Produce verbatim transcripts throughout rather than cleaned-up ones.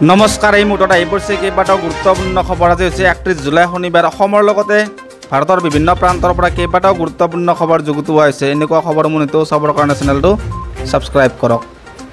নমস্কাৰ, এই মুহূৰ্তত আহি পৰিছে কেইবাটাও গুৰুত্বপূৰ্ণ খবৰ। আজি হৈছে একত্ৰিছ জুলাই শনিবাৰ। অসমৰ লগতে ভাৰতৰ বিভিন্ন প্ৰান্তৰ পৰা কেইবাটাও গুৰুত্বপূৰ্ণ খবৰ যুগুতোৱা হৈছে। এনেকুৱা খবৰ মুনিটো চাবৰ কাৰণে চেনেলটো ছাবস্ক্ৰাইব কৰক।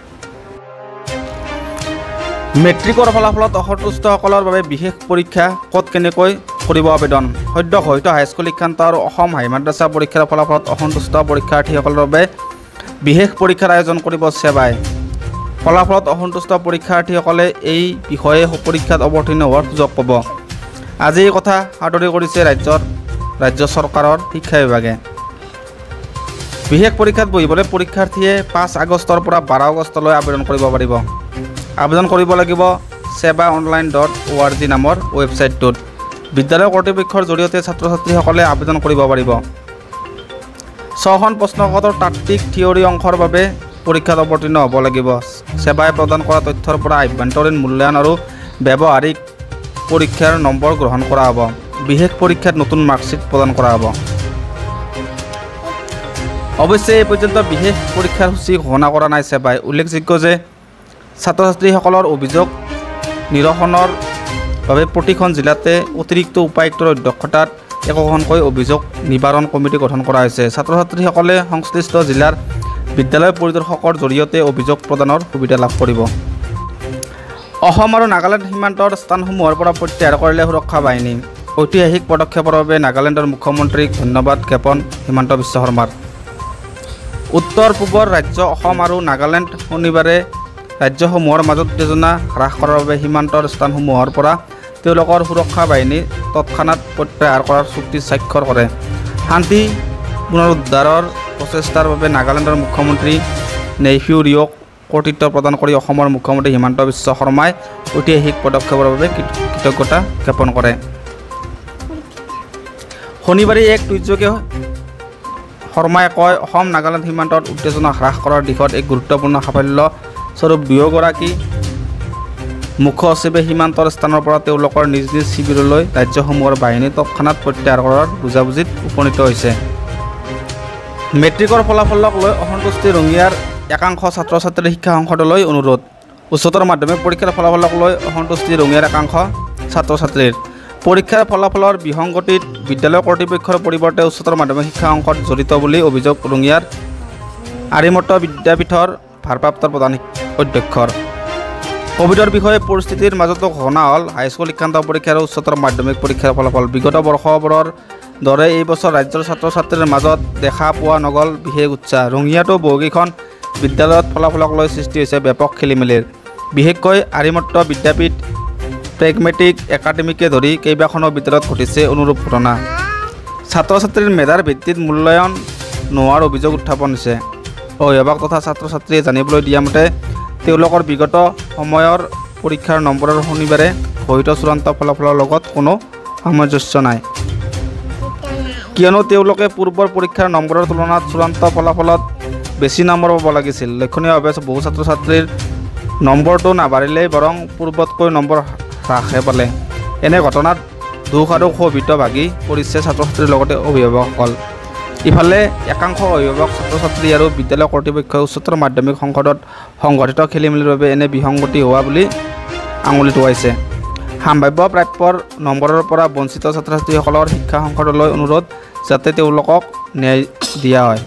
মেট্ৰিকৰ ফলাফলত অসন্তুষ্টসকলৰ বাবে বিশেষ পৰীক্ষা ক'ত কেনেকৈ কৰিব আবেদন। সদ্য ঘোষিত হাইস্কুল শিক্ষান্ত আৰু অসম হিমাদ্ৰাসা পৰীক্ষাৰ ফলাফলত অসন্তুষ্ট পৰীক্ষাৰ্থীসকলৰ বাবে বিশেষ পৰীক্ষাৰ আয়োজন কৰিব সেৱাই। ফলাফলত অসন্তুষ্ট পৰীক্ষাৰ্থীসকলে এই বিষয়ে পৰীক্ষাত অৱতীৰ্ণ হোৱাৰ সুযোগ পাব। আজি এই কথা সাদৰি কৰিছে ৰাজ্যৰ ৰাজ্য চৰকাৰৰ শিক্ষা বিভাগে। বিশেষ পৰীক্ষাত বহিবলৈ পৰীক্ষাৰ্থীয়ে পাঁচ আগষ্টৰ পৰা বাৰ আগষ্টলৈ আবেদন কৰিব পাৰিব। আবেদন কৰিব লাগিব সেৱা online dot O' R G নামৰ ৱেবছাইটটোত। বিদ্যালয় কৰ্তৃপক্ষৰ জৰিয়তে ছাত্ৰ ছাত্ৰীসকলে আবেদন কৰিব পাৰিব। ছখন প্ৰশ্নকাকতৰ তাত্ত্বিক থিয়ৰী অংশৰ বাবে পৰীক্ষাত অৱতীৰ্ণ হ'ব লাগিব। সেৱাই প্ৰদান কৰা তথ্যৰ পৰা আভ্যন্তৰীণ মূল্যায়ন আৰু ব্যৱহাৰিক পৰীক্ষাৰ নম্বৰ গ্ৰহণ কৰা হ'ব। বিশেষ পৰীক্ষাত নতুন মাৰ্কশ্বিট প্ৰদান কৰা হ'ব। অৱশ্যে এই পৰ্যন্ত বিশেষ পৰীক্ষাৰ সূচী ঘোষণা কৰা নাই সেৱাই। উল্লেখযোগ্য যে ছাত্ৰ ছাত্ৰীসকলৰ অভিযোগ নিৰসনৰ বাবে প্ৰতিখন জিলাতে অতিৰিক্ত উপায়ুক্তৰ অধ্যক্ষতাত একোখনকৈ অভিযোগ নিবাৰণ কমিটি গঠন কৰা হৈছে। ছাত্ৰ ছাত্ৰীসকলে সংশ্লিষ্ট জিলাৰ বিদ্যালয় পৰিদৰ্শকৰ জৰিয়তে অভিযোগ প্ৰদানৰ সুবিধা লাভ কৰিব। অসম আৰু নাগালেণ্ড সীমান্তৰ স্থানসমূহৰ পৰা প্ৰত্যাহাৰ কৰিলে সুৰক্ষা বাহিনী। ঐতিহাসিক পদক্ষেপৰ বাবে নাগালেণ্ডৰ মুখ্যমন্ত্ৰীক ধন্যবাদ জ্ঞাপন হিমন্ত বিশ্ব শৰ্মাৰ। উত্তৰ পূবৰ ৰাজ্য অসম আৰু নাগালেণ্ড শনিবাৰে ৰাজ্যসমূহৰ মাজত উত্তেজনা হ্ৰাস কৰাৰ বাবে সীমান্তৰ স্থানসমূহৰ পৰা তেওঁলোকৰ সুৰক্ষা বাহিনী তৎক্ষণাত প্ৰত্যাহাৰ কৰাৰ চুক্তি স্বাক্ষৰ কৰে। শান্তি পুনৰুদ্ধাৰৰ প্ৰচেষ্টাৰ বাবে নাগালেণ্ডৰ মুখ্যমন্ত্ৰী নেইফিউ ৰিঅ'ক কৰ্তৃত্ব প্ৰদান কৰি অসমৰ মুখ্যমন্ত্ৰী হিমন্ত বিশ্ব শৰ্মাই ঐতিহাসিক পদক্ষেপৰ বাবে কৃতজ্ঞতা জ্ঞাপন কৰে। শনিবাৰে এক টুইটযোগে শৰ্মাই কয়, অসম নাগালেণ্ড সীমান্তত উত্তেজনা হ্ৰাস কৰাৰ দিশত এক গুৰুত্বপূৰ্ণ সাফল্য স্বৰূপ দুয়োগৰাকী মুখ্য সচিবে সীমান্তৰ স্থানৰ পৰা তেওঁলোকৰ নিজ নিজ শিবিৰলৈ ৰাজ্যসমূহৰ বাহিনী তৎক্ষণাত প্ৰত্যাহাৰ কৰাৰ বুজাবুজিত উপনীত হৈছে। মেট্ৰিকৰ ফলাফলক লৈ অসন্তুষ্টি ৰঙিয়াৰ একাংশ ছাত্ৰ ছাত্ৰীৰ শিক্ষা সংসদলৈ অনুৰোধ। উচ্চতৰ মাধ্যমিক পৰীক্ষাৰ ফলাফলক লৈ অসন্তুষ্টি ৰঙিয়াৰ একাংশ ছাত্ৰ ছাত্ৰীৰ। পৰীক্ষাৰ ফলাফলৰ বিসংগতিত বিদ্যালয় কৰ্তৃপক্ষৰ পৰিৱৰ্তে উচ্চতৰ মাধ্যমিক শিক্ষা সংসদ জড়িত বুলি অভিযোগ ৰঙিয়াৰ আৰিমত বিদ্যাপীঠৰ ভাৰপ্ৰাপ্ত প্ৰধান অধ্যক্ষৰ। কোভিডৰ বিষয়ে পৰিস্থিতিৰ মাজতো ঘোষণা হ'ল হাইস্কুল শিক্ষান্ত পৰীক্ষা আৰু উচ্চতৰ মাধ্যমিক পৰীক্ষাৰ ফলাফল। বিগত বৰ্ষবোৰৰ দৰে এই বছৰ ৰাজ্যৰ ছাত্ৰ ছাত্ৰীৰ মাজত দেখা পোৱা নগ'ল বিশেষ উৎসাহ। ৰঙিয়াতো বহুকেইখন বিদ্যালয়ত ফলাফলক লৈ সৃষ্টি হৈছে ব্যাপক খেলিমেলিৰ। বিশেষকৈ আৰিমত বিদ্যাপীঠ, প্ৰেগমেটিক একাডেমীকে ধৰি কেইবাখনো বিদ্যালয়ত ঘটিছে অনুৰূপ ঘটনা। ছাত্ৰ ছাত্ৰীৰ মেধাৰ ভিত্তিত মূল্যায়ন নোহোৱাৰ অভিযোগ উত্থাপন হৈছে। অভিভাৱক তথা ছাত্ৰ ছাত্ৰীয়ে জানিবলৈ দিয়া মতে তেওঁলোকৰ বিগত সময়ৰ পৰীক্ষাৰ নম্বৰৰ শনিবাৰে ঘোষিত চূড়ান্ত ফলাফলৰ লগত কোনো সামঞ্জস্য নাই, কিয়নো তেওঁলোকে পূৰ্বৰ পৰীক্ষাৰ নম্বৰৰ তুলনাত চূড়ান্ত ফলাফলত বেছি নম্বৰ পাব লাগিছিল। লক্ষণীয়ভাৱে বহু ছাত্ৰ ছাত্ৰীৰ নম্বৰটো নাবাঢ়িলেই বৰং পূৰ্বতকৈ নম্বৰ হ্ৰাসহে পালে। এনে ঘটনাত দুখ আৰু ক্ষোভিত ভাগি পৰিছে ছাত্ৰ ছাত্ৰীৰ লগতে অভিভাৱকসকল। ইফালে একাংশ অভিভাৱক, ছাত্ৰ ছাত্ৰী আৰু বিদ্যালয় কৰ্তৃপক্ষই উচ্চতৰ মাধ্যমিক সংসদত সংঘটিত খেলিমেলিৰ বাবে এনে বিসংগতি হোৱা বুলি আঙুলি টুৱাইছে। সাম্ভাৱ্য প্ৰাপ্যৰ নম্বৰৰ পৰা বঞ্চিত ছাত্ৰ ছাত্ৰীসকলৰ শিক্ষা সংসদলৈ অনুৰোধ যাতে তেওঁলোকক ন্যায় দিয়া হয়।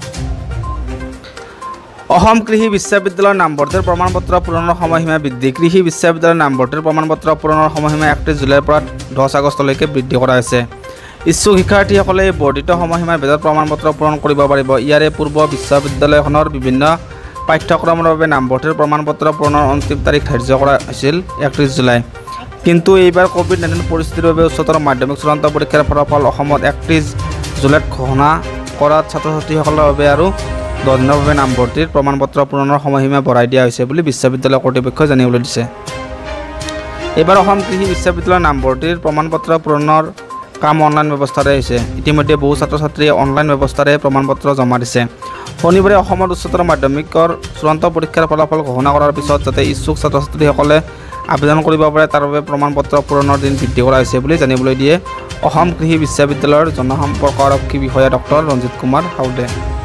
অসম কৃষি বিশ্ববিদ্যালয়ৰ নামভৰ্তিৰ প্ৰমাণপত্ৰ পূৰণৰ সময়সীমা বৃদ্ধি। কৃষি বিশ্ববিদ্যালয়ৰ নামভৰ্তিৰ প্ৰমাণপত্ৰ পূৰণৰ সময়সীমা একত্ৰিছ জুলাইৰ পৰা দহ আগষ্টলৈকে বৃদ্ধি কৰা হৈছে। ইচ্ছুক শিক্ষাৰ্থীসকলে বৰ্ধিত সময়সীমাৰ ভিতৰত প্ৰমাণপত্ৰ পূৰণ কৰিব পাৰিব। ইয়াৰে পূৰ্ব বিশ্ববিদ্যালয়খনৰ বিভিন্ন পাঠ্যক্ৰমৰ বাবে নামভৰ্তিৰ প্ৰমাণপত্ৰ পূৰণৰ অন্তিম তাৰিখ ধাৰ্য কৰা হৈছিল একত্ৰিছ জুলাই। কিন্তু এইবাৰ ক'ভিড নাইণ্টিন পৰিস্থিতিৰ বাবে উচ্চতৰ মাধ্যমিক চূড়ান্ত পৰীক্ষাৰ ফলাফল অসমত একত্ৰিছ জুলাইত ঘোষণা কৰাত ছাত্ৰ ছাত্ৰীসকলৰ বাবে আৰু দহ দিনৰ বাবে নামভৰ্তিৰ প্ৰমাণপত্ৰ পূৰণৰ সময়সীমা বঢ়াই দিয়া হৈছে বুলি বিশ্ববিদ্যালয় কৰ্তৃপক্ষই জানিবলৈ দিছে। এইবাৰ অসম কৃষি বিশ্ববিদ্যালয়ৰ নামভৰ্তিৰ প্ৰমাণপত্ৰ পূৰণৰ কাম অনলাইন ব্যৱস্থাৰে হৈছে। ইতিমধ্যে বহু ছাত্ৰ ছাত্ৰীয়ে অনলাইন ব্যৱস্থাৰে প্ৰমাণপত্ৰ জমা দিছে। শনিবাৰে অসমৰ উচ্চতৰ মাধ্যমিকৰ চূড়ান্ত পৰীক্ষাৰ ফলাফল ঘোষণা কৰাৰ পিছত যাতে ইচ্ছুক ছাত্ৰ ছাত্ৰীসকলে আবেদন কৰিব পাৰে তাৰ বাবে প্ৰমাণপত্ৰ পূৰণৰ দিন বৃদ্ধি কৰা হৈছে বুলি জানিবলৈ দিয়ে অসম কৃষি বিশ্ববিদ্যালয়ৰ জনসম্পৰ্ক আৰক্ষী বিষয়া ডক্টৰ ৰঞ্জিত কুমাৰ হাউদে।